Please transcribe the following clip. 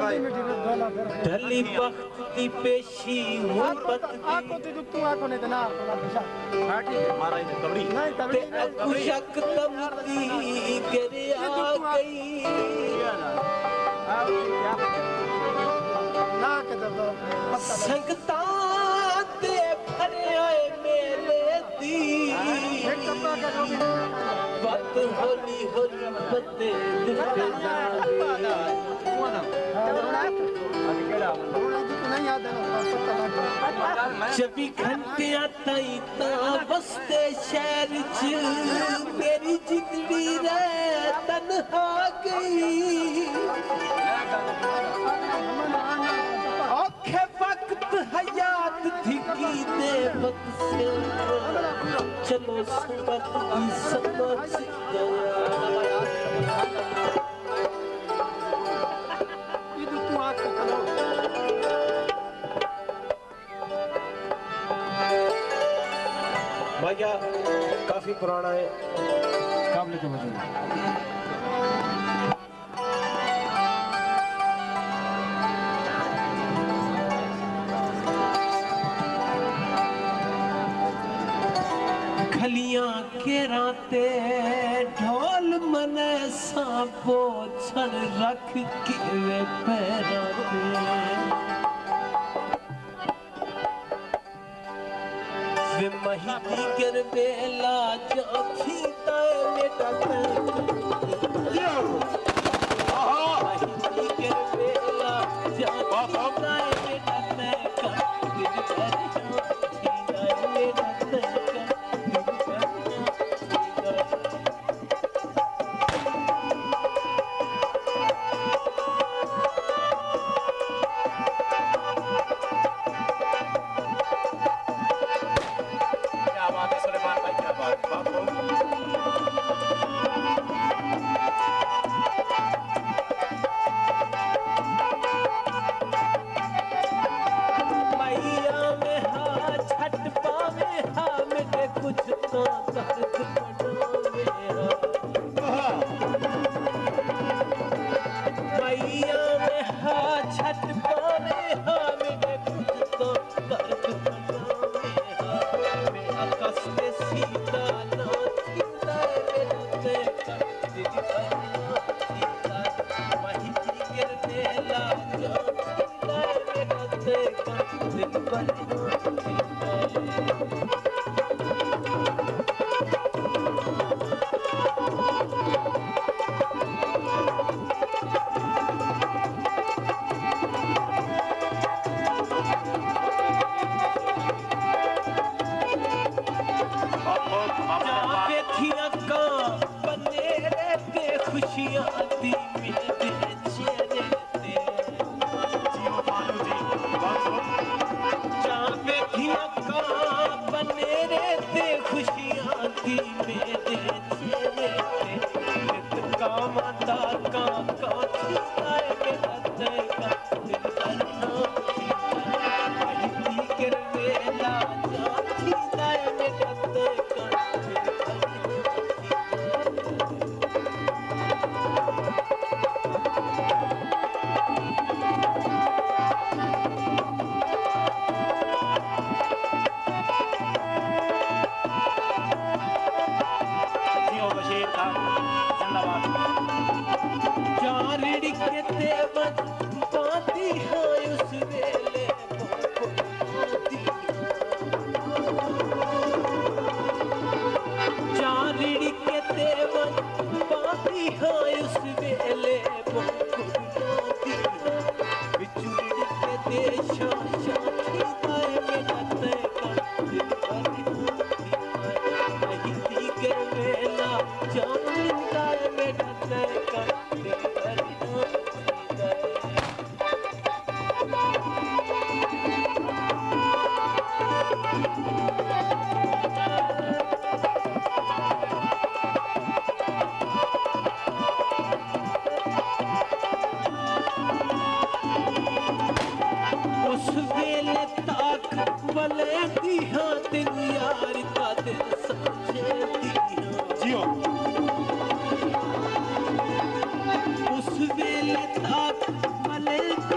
ढली वक्त की पेशी मोहब्बत आको तू आको नहीं तो ना हां ठीक है मारा इने कबड़ी नहीं तबड़ी कुशक तमती करे आ गई ना के दब संगता ते भरे आए मेले दी एक कपड़ा का जो भी बात होली होली बते दिल पे जावे नहीं याद है चौबी घंटे ताई ता बसते शहर च मेरी जिंदड़ी रे तन्हा गई औखे वक्त हयात धिकी दे वक्त से चलो संगत की समझ गया भैया काफी पुराना है काबिल तवज्जो खलियां के राते ढोल मने सांपो छड़ रख के वे पैराते वे महीनी कर बेला जाखी ताए बेटा महीनी कर बेला जाखी ताए बेटा मैं का दिल पर जाखी ताए बेटा लेके